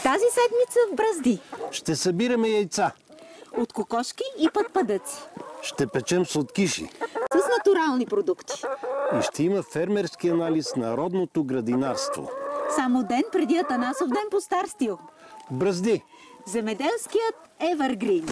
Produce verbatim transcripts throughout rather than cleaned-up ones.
Тази седмица в Бръзди ще събираме яйца. От кокошки и пътпадъци. Ще печем сладкиши. С натурални продукти. И ще има фермерски анализ на родното градинарство. Само ден преди Атанасов ден по стар стил. Бръзди. Земеделският Евъргрин.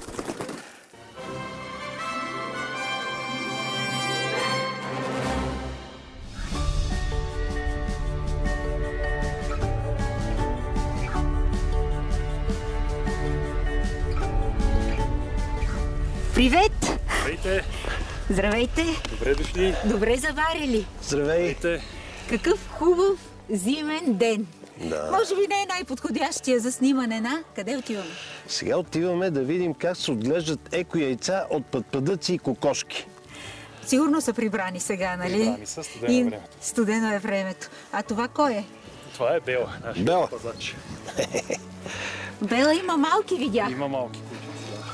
Привет! Здравейте! Здравейте! Добре дошли! Добре заварили! Здравей! Здравейте! Какъв хубав зимен ден! Да. Може би не е най-подходящия за снимане на... Къде отиваме? Сега отиваме да видим как се отглеждат еко яйца от пътпадъци и кокошки. Сигурно са прибрани сега, нали? Прибрани са, студено е времето. Студено е времето. А това кой е? Това е Бела, нашия Бела. пазач. Бела има малки, видях. Има малки кучици, да.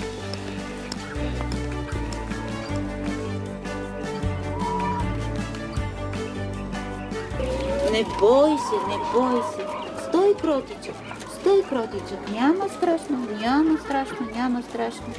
Не бой се, не бой се. Стой, кротичък. Стой, кротичък. Няма страшно, няма страшно, няма страшно.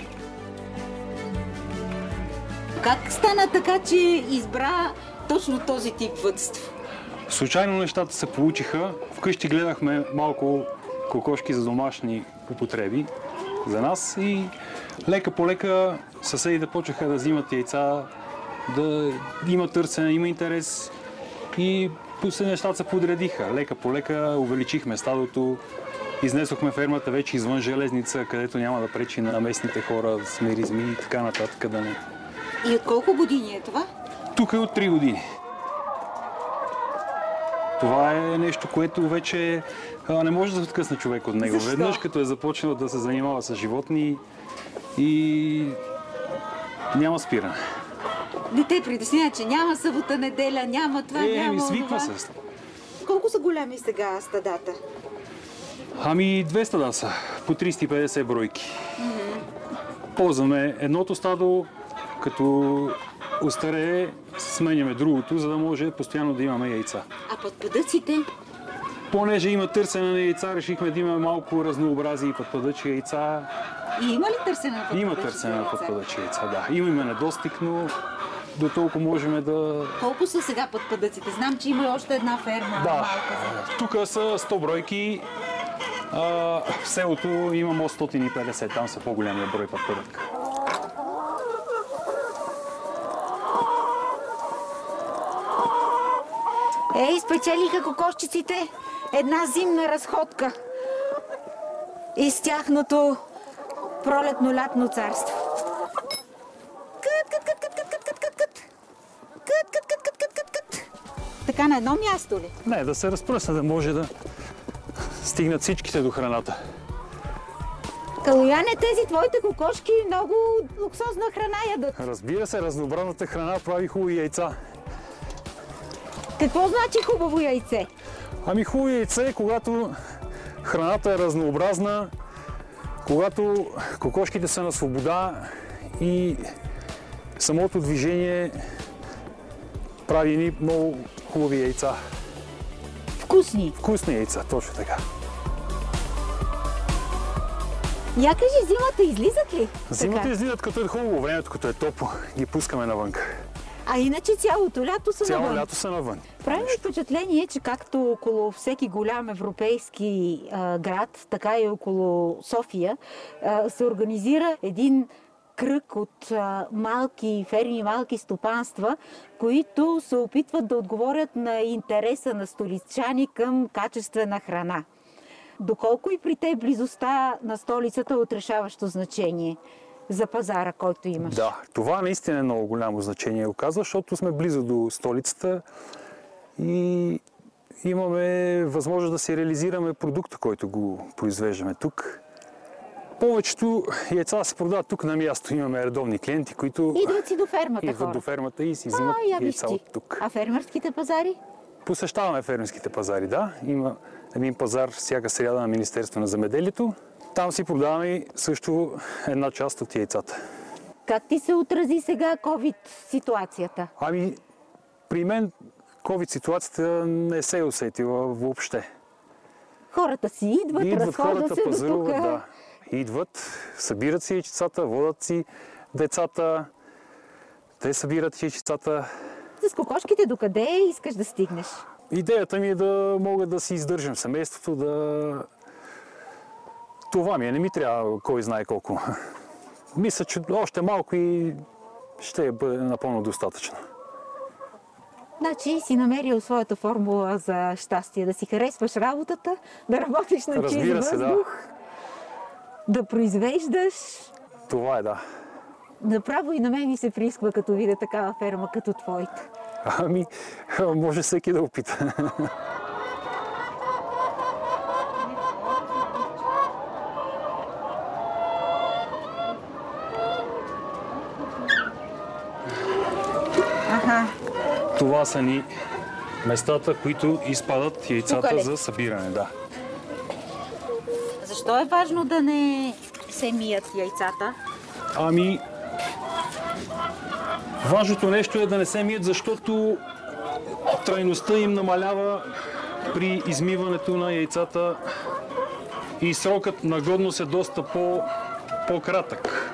Как стана така, че избра точно този тип въдство? Случайно нещата се получиха. Вкъщи гледахме малко кокошки за домашни употреби за нас и лека по лека съседите почнаха да взимат яйца, да има търсене, има интерес и после нещата се подредиха. Лека по лека увеличихме стадото, изнесохме фермата вече извън железница, където няма да пречи на местните хора с миризми и така нататък. Да не. И от колко години е това? Тук е от три години. Това е нещо, което вече а, не може да се откъсне човек от него. Защо? Веднъж като е започнал да се занимава с животни и няма спиране. Дете притеснява, че няма събота, неделя, няма това, Е, няма ми свиква онова. се. Колко са големи сега стадата? Ами двеста да са, по триста и петдесет бройки. Mm-hmm. Ползваме едното стадо, като остарее, сменяме другото, за да може постоянно да имаме яйца. А пътпадъците? Понеже има търсене на яйца, решихме да имаме малко разнообразие и пътпадъчи яйца. И има ли търсене на пътпадъчите? Има търсене на пътпадъчи яйца, да. Имаме недостиг, но до толкова можем да... Колко са сега пътпадъците? Знам, че има още една ферма. Да, малка. тук са сто бройки. А, в селото имам осемстотин и петдесет, там са по-голямия брой пътпадък. Ей, спечелиха кокошчиците една зимна разходка из тяхното пролетно-лятно царство. Кът, кът, кът, кът, кът, кът, кът, кът. Кът, кът, кът, кът, кът, кът, кът. Така на едно място ли? Не, да се разпръсне, да може да стигнат всичките до храната. Калояне, тези твоите кокошки много луксозна храна ядат. Разбира се, разнообразната храна прави хубави яйца. Какво значи хубаво яйце? Ами хубаво яйце е, когато храната е разнообразна, когато кокошките са на свобода и самото движение прави ни много хубави яйца. Вкусни. Вкусни яйца, точно така. Я кажи, зимата излизат ли? Зимата Така. излизат, като е хубаво, времето като е топло, ги пускаме навън. А иначе цялото лято са Цяло навън. лято са навън. Прави ми впечатление, че както около всеки голям европейски а, град, така и около София а, се организира един кръг от а, малки ферми, малки стопанства, които се опитват да отговорят на интереса на столичани към качествена храна. Доколко и при те близостта на столицата е от решаващо значение за пазара, който имаш? Да, това наистина е много голямо значение оказва, защото сме близо до столицата и имаме възможност да си реализираме продукта, който го произвеждаме тук. Повечето яйца се продават тук на място. Имаме редовни клиенти, които Идват си до фермата идват хора. до фермата и си взимат А, я виж яйца ти. от тук. А фермерските пазари? Посещаваме фермерските пазари, да. Има един пазар всяка сряда на Министерство на земеделието. Там си продаваме също една част от яйцата. Как ти се отрази сега ковид ситуацията? Ами, при мен ковид ситуацията не се е усетила въобще. Хората си идват, Идват разхождат хората, се до пазаруват, тук. да. Идват, събират си яйчицата, водят си децата, те събират яйчицата. С кокошките докъде искаш да стигнеш? Идеята ми е да мога да си издържам семейството, да... Това ми е, не ми трябва кой знае колко. Мисля, че още малко и ще бъде напълно достатъчно. Значи си намерил своята формула за щастие, да си харесваш работата, да работиш на чист Разбира се, да. въздух, да произвеждаш. Това е, да. Направо и на мен ми се приисква, като видя такава ферма като твоята. Ами, може всеки да опита. Аха. Това са ни местата, които изпадат яйцата Тук ли? за събиране, да. Защо е важно да не се мият яйцата? Ами, важното нещо е да не се мият, защото трайността им намалява при измиването на яйцата и срокът на годност е доста по, по-кратък.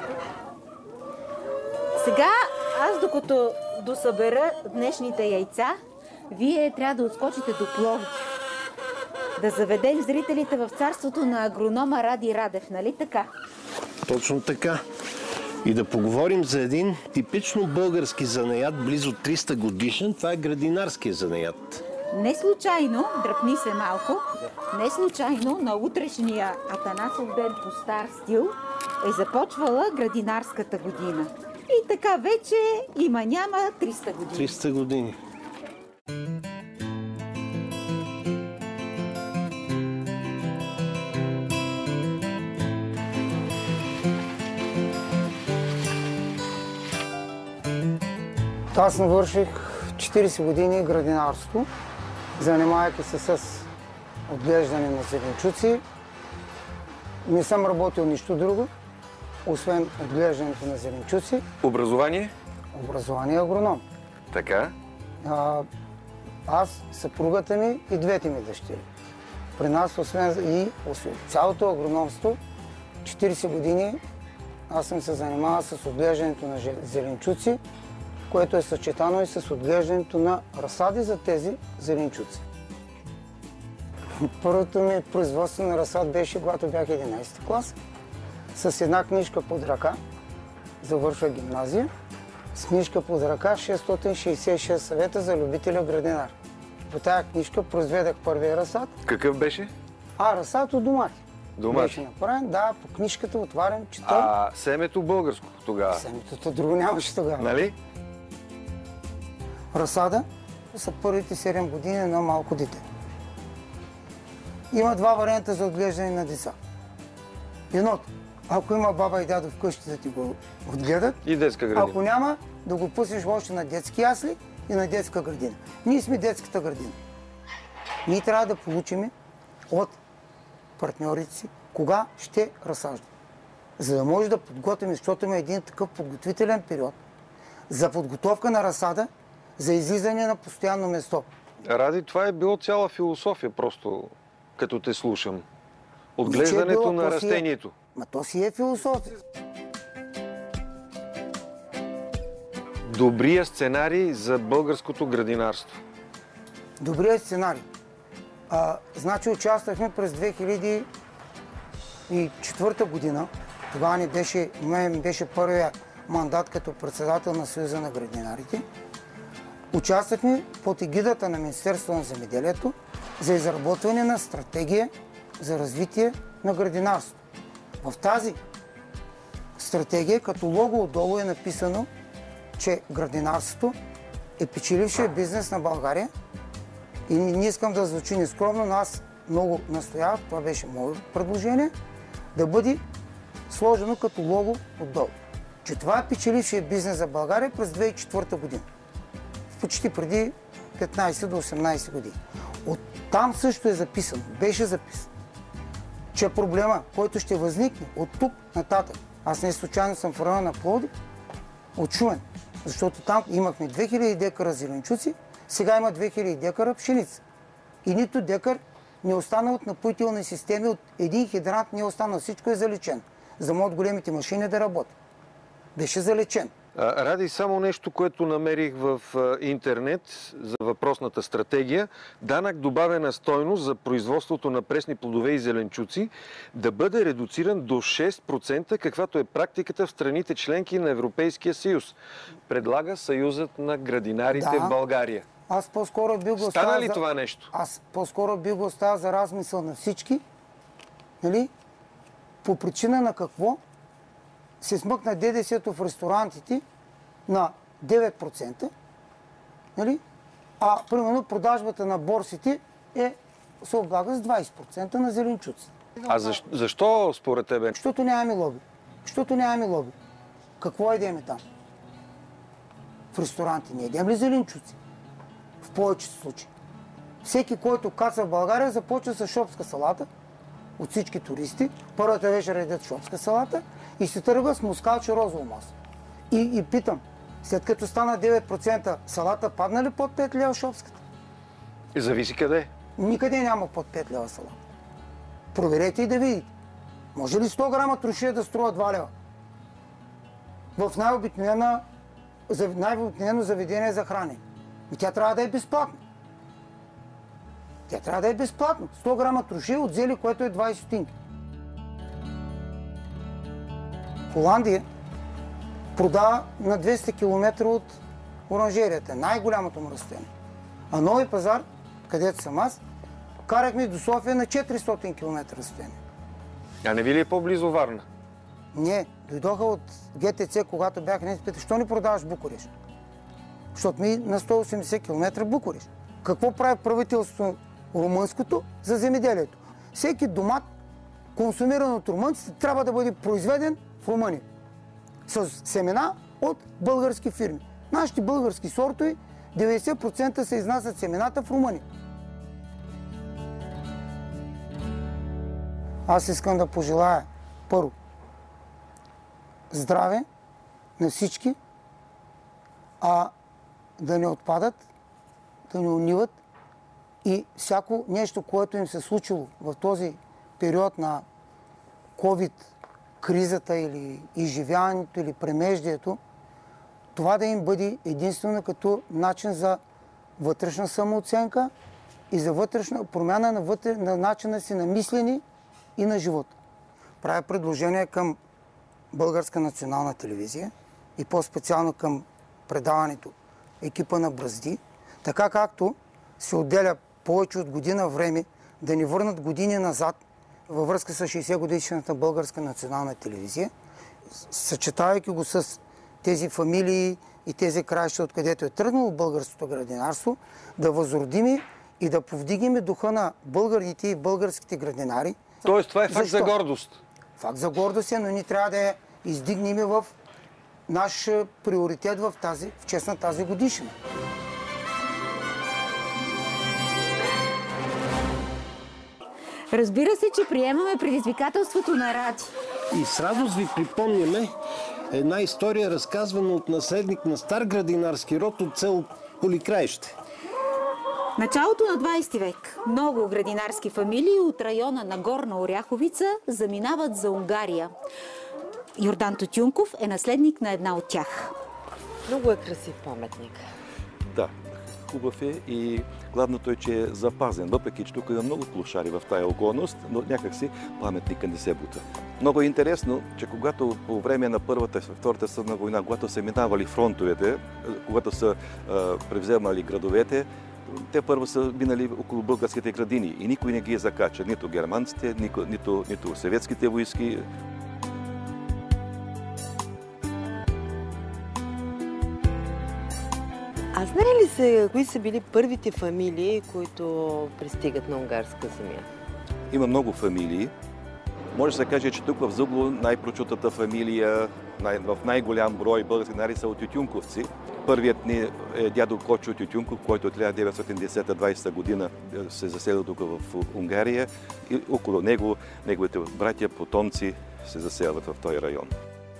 Сега, аз докато досъбера днешните яйца, вие трябва да отскочите до Пловдив. Да заведем зрителите в царството на агронома Ради Радев, нали така? Точно така. И да поговорим за един типично български занаят, близо триста годишен. Това е градинарския занаят. Не случайно, дръпни се малко, не случайно на утрешния Атанасов ден по стар стил е започвала градинарската година. И така вече има няма триста години. триста години. Аз навърших четирийсет години градинарство, занимавайки се с отглеждане на зеленчуци. Не съм работил нищо друго, освен отглеждането на зеленчуци. Образование? Образование агроном. Така. А, аз, съпругата ми и двете ми дъщери. При нас, освен и освен цялото агрономство, четирийсет години аз съм се занимавал с отглеждането на зеленчуци, което е съчетано и с отглеждането на разсади за тези зеленчуци. Първото ми производство на разсад беше, когато бях единайсети клас, с една книжка под ръка, завършва гимназия, с книжка под ръка шестстотин шейсет и шест съвета за любителя градинар. По тая книжка произведах първия разсад. Какъв беше? А, разсад от домати. Домати. Беше направен, да, по книжката отварям, чета. А семето българско тогава? Семето друго нямаше тогава. Нали? Разсада са първите седем години на малко дете. Има два варианта за отглеждане на деца. Едното, ако има баба и дядо вкъщи да ти го отгледат. И детска градина. Ако няма, да го пуснеш още на детски ясли и на детска градина. Ние сме детската градина. Ние трябва да получим от партньорите си кога ще разсаждаме. За да може да подготвим, защото има един такъв подготвителен период за подготовка на разсада, за излизане на постоянно место. Ради, това е било цяла философия, просто като те слушам. Отглеждането било, на то си е- растението. Ма то си е философия. Добрия сценарий за българското градинарство. Добрият сценарий. А, значи участвахме през две хиляди и четвърта година. Тогава ни беше, мен беше първия мандат като председател на Съюза на градинарите. Участвахме под егидата на Министерството на земеделието за изработване на стратегия за развитие на градинарството. В тази стратегия като лого отдолу е написано, че градинарството е печелившия бизнес на България и не искам да звучи нескромно, но аз много настоявах, това беше мое предложение, да бъде сложено като лого отдолу. Че това е печелившия бизнес за България през две хиляди и четвърта година. Почти преди петнайсет до осемнайсет години. От там също е записано, беше записано, че проблема, който ще възникне от тук нататък, аз не случайно съм в района на Пловдив, от Шумен, защото там имахме две хиляди декара зеленчуци, сега има две хиляди декара пшеница. И нито декар не остана от напоителни системи, от един хидрант не остана. Всичко е залечено. За да могат големите машини да работят. Беше залечен. А, Ради, само нещо, което намерих в а, интернет за въпросната стратегия. Данък добавена стойност за производството на пресни плодове и зеленчуци да бъде редуциран до шест процента, каквато е практиката в страните членки на Европейския съюз. Предлага Съюзът на градинарите Да. в България. Аз по-скоро би го Стана оставил ли за... това нещо? Аз по-скоро би го оставил за размисъл на всички. Нали? По причина на какво се смъкна ДДС-то в ресторантите на девет процента, нали? А примерно продажбата на борсите е, се облага с двайсет процента на зеленчуци. А защо, защо според тебе? Защото нямаме лоби. Защото нямаме лоби. Какво едеме там? В ресторанти не едем ли зеленчуци? В повечето случаи. Всеки, който каца в България, започва с шопска салата от всички туристи. Първата вечер едят шопска салата и се тръгва с мускалче розово масло. И, и питам, след като стана девет процента, салата падна ли под пет лева шопската? Зависи къде. Никъде няма под пет лева салата. Проверете и да видите. Може ли сто грама трошия да струва два лева? В най-обикновено, най-обикновено заведение за хранене. И тя трябва да е безплатна. Тя трябва да е безплатна. сто грама трошия от зеле, което е двайсет стотинки. Холандия продава на двеста километра от оранжерията. Най-голямото му разстояние. А Нови пазар, където съм аз, карахме до София на четиристотин километра разстояние. А не ви ли е по-близо Варна? Не, дойдоха от ГТЦ, когато бях не питах, що ни продаваш Букурещ? Защото ми на сто и осемдесет километра Букурещ. Какво прави правителството румънското за земеделието? Всеки домат, консумиран от румънците, трябва да бъде произведен в Румъния. С семена от български фирми. Нашите български сортове, деветдесет процента се изнасят семената в Румъния. Аз искам да пожелая първо здраве на всички, а да не отпадат, да не униват и всяко нещо, което им се случило в този период на ковид кризата или изживяването или премеждието, това да им бъде единствено като начин за вътрешна самооценка и за вътрешна промяна на, вътре, на начина си на мислене и на живота. Правя предложение към Българска национална телевизия и по-специално към предаването екипа на Бразди, така както се отделя повече от година време да ни върнат години назад във връзка с шейсет годишната Българска национална телевизия, съчетавайки го с тези фамилии и тези краища, откъдето е тръгнало българското градинарство, да възродим и да повдигнем духа на българите и българските градинари. Тоест това е факт Защо? за гордост. Факт за гордост е, но ние трябва да я издигнем в наш приоритет в, тази, в чест на тази годишна. Разбира се, че приемаме предизвикателството на Ради. И с радост ви припомняме една история, разказвана от наследник на стар градинарски род от село Поликраище. Началото на двайсети век много градинарски фамилии от района на Горна Оряховица заминават за Унгария. Йордан Тютюнков е наследник на една от тях. Много е красив паметник. Да, хубав е и главното е, че е запазен. Въпреки че тук има много клошари в тая околност, но някакси паметника не се бута. Много е интересно, че когато по време на Първата и Втората световна война, когато са минавали фронтовете, когато са а, превземали градовете, те първо са минали около българските градини и никой не ги е закача. Нито германците, нито, нито, нито съветските войски. А знае ли се, кои са били първите фамилии, които пристигат на унгарска земя? Има много фамилии. Може да се каже, че тук в Зъбло най-прочутата фамилия, най- в най-голям брой български нари са от тютюнковци. Първият ни е дядо Кочо Тютюнков, който от хиляда деветстотин и десета - двайсета година се заселил тук в Унгария и около него неговите братя, потомци се заселват в този район.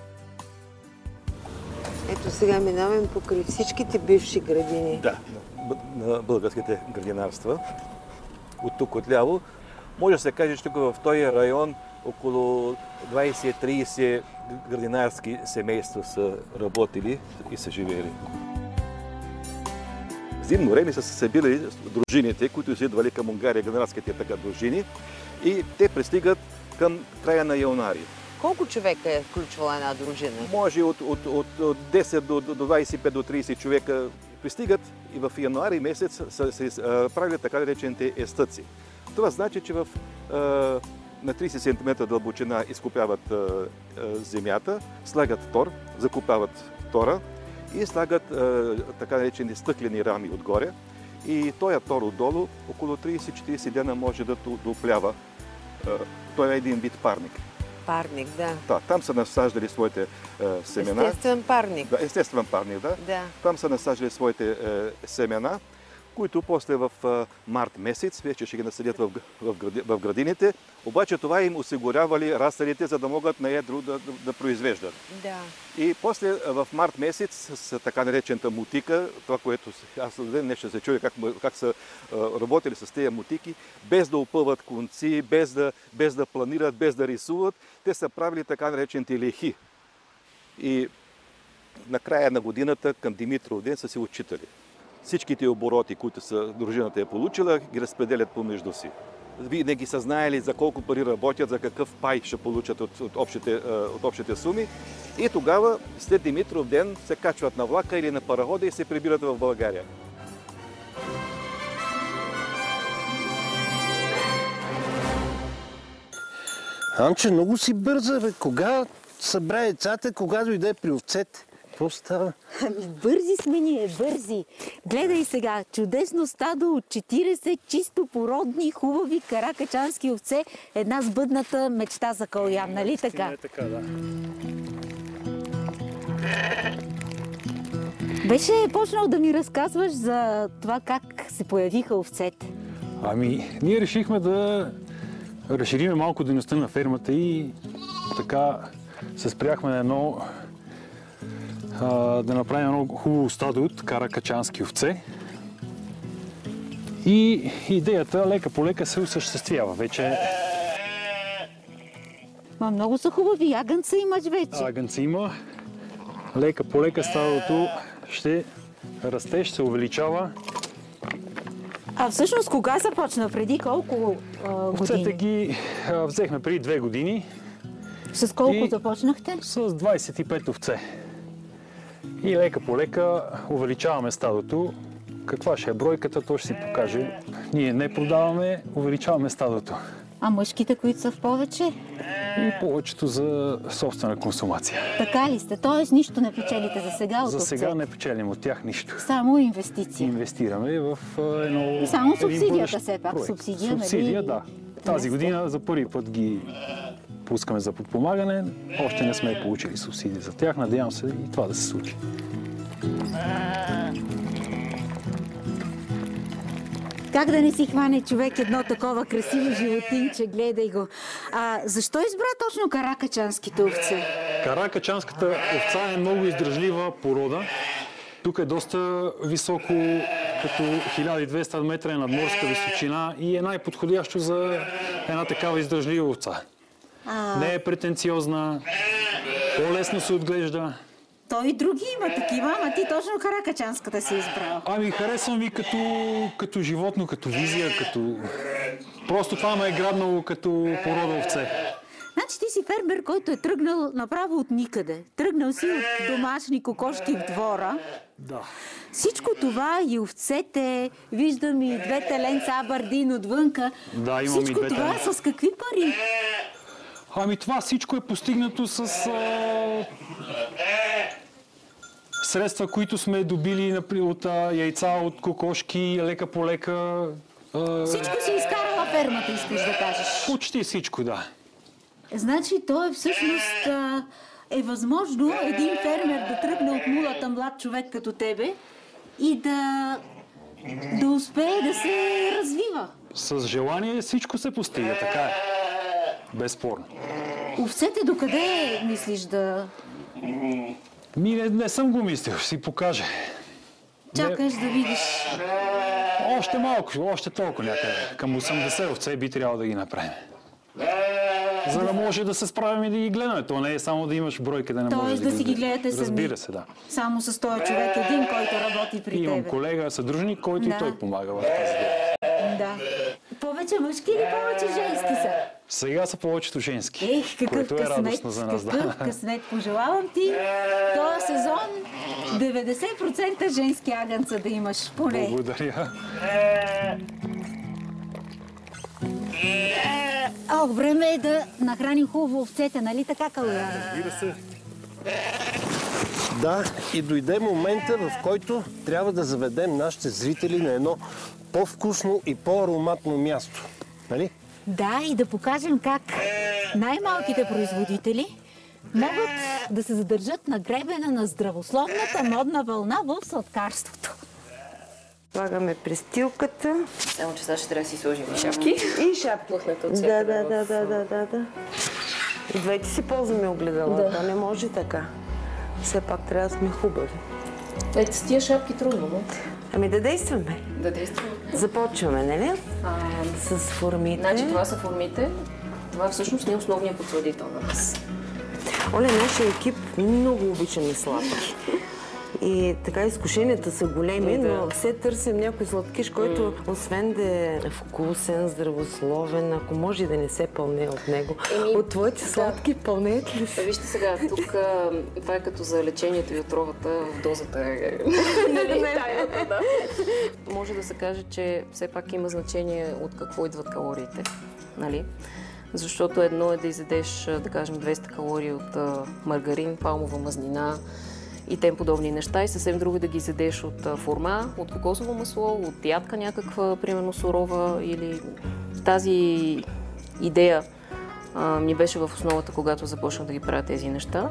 Ето сега минаваме покрай всичките бивши градини. Да, на българските градинарства. от тук отляво, може да се каже, че тук в този район около двайсет-трийсет градинарски семейства са работили и са живели. В зимно време са се събирали дружините, които са идвали към Унгария, градинарските така дружини, и те пристигат към края на януари. Колко човека е включвала една дружина? Може от, от, от, от десет до, до двайсет и пет до трийсет човека пристигат и в януари месец са, се правят така наречените естъци. Това значи, че в, а, на трийсет сантиметра дълбочина изкопяват а, а, земята, слагат тор, закопават тора и слагат а, така наречени стъклени рами отгоре. И този тор отдолу около трийсет-четирийсет дена може да доплява. Той е един вид парник. Парник, да. Да, там са насаждали своите е, семена. Естествен парник. Да, естествен парник, да. Да. Там са насаждали своите е, семена, които после в е, март месец вече ще ги насадят в, в, в градините. Обаче това им осигурявали расалите, за да могат на едро да, да, да произвеждат. Да. И после в март месец с така наречената мутика, това, което аз ден нещо се чуя как, как са работили с тези мутики, без да опъват конци, без да, без да планират, без да рисуват, те са правили така наречените лехи. И на края на годината към Димитров ден са се отчитали. Всичките обороти, които са, дружината е получила, ги разпределят помежду си. Винаги са знаели за колко пари работят, за какъв пай ще получат от, от, общите, от общите суми. И тогава, след Димитров ден, се качват на влака или на парахода и се прибират в България. Анче, много си бърза, бе. Кога събра яйцата, кога дойде при овцете? Какво става? Ами бързи сме ние, бързи. Гледай сега, чудесно стадо от четирийсет чисто породни, хубави каракачански овце. Една сбъдната мечта за Калоян, нали така? Не е така, да. Беше почнал да ми разказваш за това как се появиха овцете. Ами, ние решихме да разшириме малко дейността на фермата и така се спряхме на едно да направим едно хубаво стадо от каракачански овце. И идеята лека по лека се осъществява. Вече Ма много са хубави, агънца имаш вече. агънца има. Лека по лека стадото ще расте, ще се увеличава. А всъщност кога започна? Преди колко а, години? Овцете ги а, взехме преди две години. С колко и започнахте? С двайсет и пет овце. И лека по лека увеличаваме стадото. Каква ще е бройката, то ще си покаже. Ние не продаваме, увеличаваме стадото. А мъжките, които са в повече? И повечето за собствена консумация. Така ли сте? Тоест нищо не печелите за сега от За овцете? сега не печелим от тях нищо. Само инвестиции. Инвестираме в едно... И само субсидията бъдещ все пак. проект. Субсидия, нали? Субсидия, да. Тази година за първи път ги пускаме за подпомагане. Още не сме получили субсидии за тях. Надявам се и това да се случи. Как да не си хване човек едно такова красиво животинче, гледай го. А защо избра точно каракачанските овце? Каракачанската овца е много издръжлива порода. Тук е доста високо, като хиляда и двеста метра е надморска височина и е най-подходящо за една такава издръжлива овца. А... Не е претенциозна, по-лесно се отглежда. Той и други има такива, ама ти точно каракачанската си избрал. Ами харесвам ви като, като животно, като визия, като... Просто това ме е грабнало като порода овце. Значи ти си фермер, който е тръгнал направо от никъде. Тръгнал си от домашни кокошки в двора. Да. Всичко това и овцете, виждам и двете ленца Абардин отвънка. Да, имам и Всичко двете. това с какви пари? Ами това всичко е постигнато с а... средства, които сме добили например, от а, яйца, от кокошки, лека по лека. А... Всичко си изкарала фермата, искаш да кажеш. Почти всичко, да. Значи то е всъщност а, е възможно един фермер да тръгне от нулата, млад човек като тебе и да, да успее да се развива. С желание всичко се постига, така е. Безспорно. Овцете докъде мислиш да... Ми не, не съм го мислил, ще си покажа. Чакаш да видиш. Още малко, още толкова някъде. Към осемдесет овце би трябвало да ги направим. За да може да се справим и да ги гледаме. То не е само да имаш брой, къде не можеш Тоест да си ги гледате сами. Разбира се, да. Само с този човек, един, който работи при И имам тебе. колега, съдружник, който Да. и той помага в тази дела. Да. Повече мъжки или повече женски са? Сега са повечето женски, Ех, какъв което е късмет, радостно за нас. какъв Да. късмет. Пожелавам ти този сезон деветдесет процента женски агънца да имаш поне. Благодаря. О, време е да нахраним хубаво овцете, нали така, Калуян? Разбира се. Да, и дойде момента, в който трябва да заведем нашите зрители на едно по-вкусно и по-ароматно място. Нали? Да, и да покажем как най-малките производители могат да се задържат на гребена на здравословната модна вълна в сладкарството. Слагаме престилката. Само че сега ще трябва да си сложим и шапки. И шапки. Плъхнете от Да, всякъде да, в- да, да, да, да, да. И двете си ползваме огледала. Да. Да. Не може така. Все пак трябва да сме хубави. Ето с тия шапки трудно, но Ами да действаме. да действаме. Започваме, нали? А, С формите. значи това са формите. Това всъщност не е основният подсладител на нас. Оле, нашия екип много обичаме сладки. И така изкушенията са големи, Да. но все търсим някой сладкиш, който освен да е вкусен, здравословен, ако може да не се пълне от него. Еми, От твоите сладки пълнеят ли А, се? вижте сега, тук а, това е като за лечението и отровата в дозата. е- Нали, тайната, да. Може да се каже, че все пак има значение от какво идват калориите. Нали? Защото едно е да изедеш, а, да кажем, двеста калории от а, маргарин, палмова мазнина и тем подобни неща, и съвсем друго е да ги изедеш от а, форма, от кокосово масло, от ядка някаква, примерно сурова, или тази идея а, ми беше в основата, когато започнах да ги правя тези неща.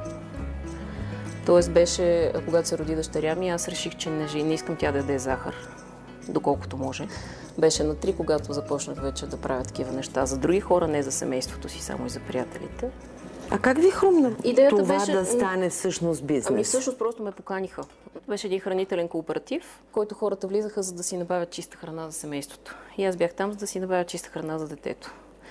Тоест беше, когато се роди дъщеря ми, аз реших, че не, не искам тя да яде захар, доколкото може. Беше на три, когато започнах вече да правя такива неща за други хора, не за семейството си, само и за приятелите. А как ви хрумна Идеята това беше- да стане всъщност бизнес? Ами всъщност просто ме поканиха. Беше един хранителен кооператив, в който хората влизаха, за да си набавят чиста храна за семейството. И аз бях там, за да си набавя чиста храна за детето.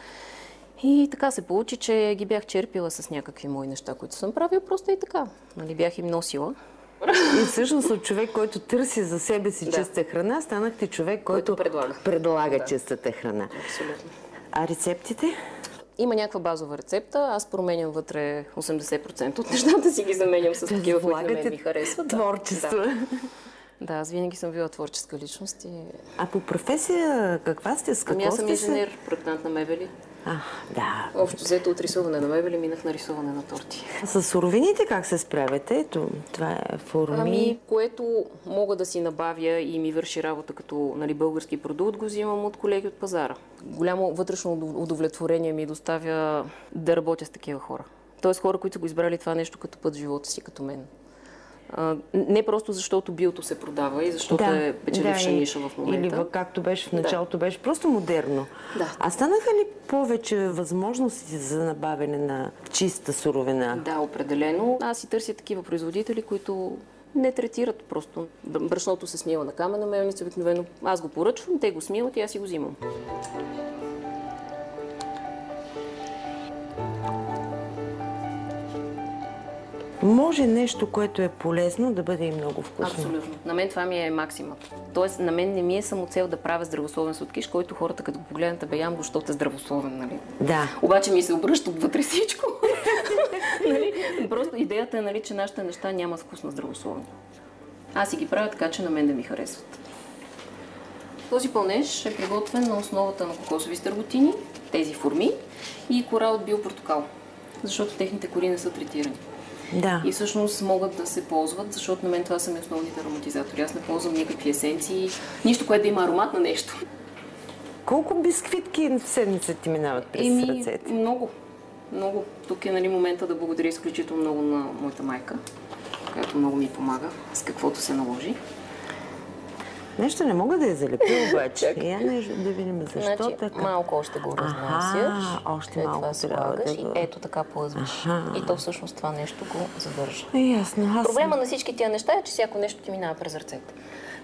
И така се получи, че ги бях черпила с някакви мои неща, които съм правила, просто и така. Нали, бях им носила. И всъщност от човек, който търси за себе си Да. чиста храна, станахте човек, който, Който предлага. предлага Да. чистата храна. Абсолютно. А рецептите? Има някаква базова рецепта, аз променям вътре осемдесет процента от нещата, си ги заменям с такива, които на мен Влагате ми харесват. Да. Творчество. Да. Да, аз винаги съм била творческа личност и... А по професия каква сте? С какво Ами аз съм сте се- инженер, проектант на мебели. А, да. Общо взето от рисуване на мебели минах на рисуване на торти. С суровините как се справяте? Ето, това е форми. Ами, което мога да си набавя и ми върши работа като, нали, български продукт, го взимам от колеги от пазара. Голямо вътрешно удовлетворение ми доставя да работя с такива хора. Тоест хора, които са го избрали това нещо като път в живота си, като мен. А, не просто защото биото се продава и защото е печеливша и- ниша в момента. Или в- както беше в началото, беше просто модерно. Да. А станаха ли повече възможности за набавяне на чиста суровина? Да, определено. Аз си търся такива производители, които не третират просто. Бр- Брашното се смива на камена мелница, обикновено аз го поръчвам, те го смиват и аз си го взимам. Може нещо, което е полезно, да бъде и много вкусно. Абсолютно. На мен това ми е максимът. Тоест, на мен не ми е самоцел да правя здравословен сладкиш, който хората като го погледнат, бе ям го, защото е здравословен, нали? Да. Обаче ми се обръща отвътре всичко. Нали? Просто идеята е, нали, че нашите неща нямат вкус на здравословни. Аз си ги правя така, че на мен да ми харесват. Този пълнеж е приготвен на основата на кокосови стърготини, тези форми и кора от биопортокал, защото техните кори не са третирани. Да. И всъщност могат да се ползват, защото на мен това са ми основните ароматизатори. Аз не ползвам никакви есенции, нищо, което да има аромат на нещо. Колко бисквитки в седмица ти минават през Еми, ръцете? много. Много. Тук е, нали, момента да благодаря изключително много на моята майка, която много ми помага с каквото се наложи. Нещо не мога да я залепя обаче. Я нещо да видим защо Значи, така. малко още го разнасяш, още след малко това трябва слагаш да и го- ето така плъзваш. Аха. И то всъщност това нещо го задържа. Е, ясно. Аз Проблема на всички тия неща е, че всяко нещо ти минава през ръцете.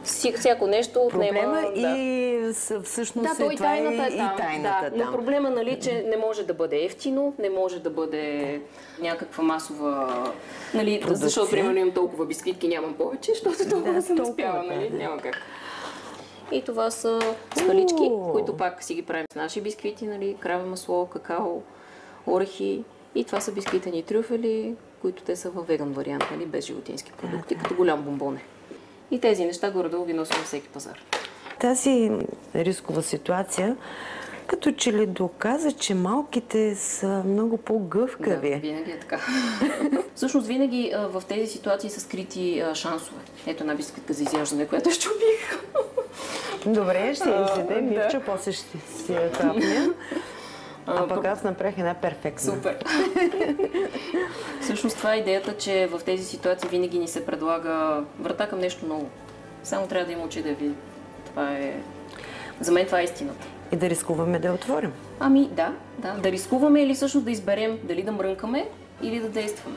Вси- всяко нещо отнема... Проблема да. и с- всъщност Да, той е това тайната е и, там. и тайната да, там. но проблема, нали, че не може да бъде ефтино, не може да бъде някаква масова... Нали, Продукция. защото, примерно, имам толкова бисквитки, нямам повече, защото толкова Да, съм толкова, успяла, да. нали? Няма как. И това са скалички, Уу. които пак си ги правим с наши бисквити, нали, краве масло, какао, орехи. И това са бисквитени трюфели, които те са във веган вариант, нали, без животински продукти, като голям бомбоне. И тези неща горе-долу ги носим на всеки пазар. Тази рискова ситуация като че ли доказа, че малките са много по-гъвкави. Да, винаги е така. Всъщност винаги а, в тези ситуации са скрити а, шансове. Ето една бисквитка за изяждане, която ще убих. Добре, ще А, изядем да. Мивча, после ще си я хапня. А пък аз направих една перфектна. Супер! Всъщност това е идеята, че в тези ситуации винаги ни се предлага врата към нещо ново. Само трябва да има очи да я види. Това е... За мен това е истината. И да рискуваме да я отворим. Ами да, да. Да рискуваме или всъщност да изберем дали да мрънкаме или да действаме.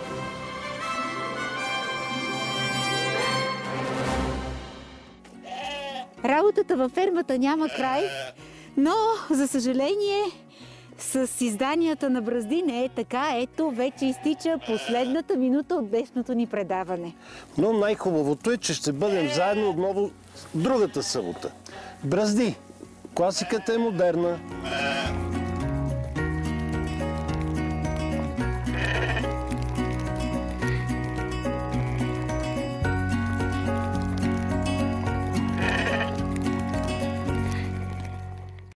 Работата във фермата няма край, но, за съжаление, с изданията на Бръзди не е така. Ето, вече изтича последната минута от днешното ни предаване. Но най-хубавото е, че ще бъдем заедно отново другата събота. Бръзди, класиката е модерна.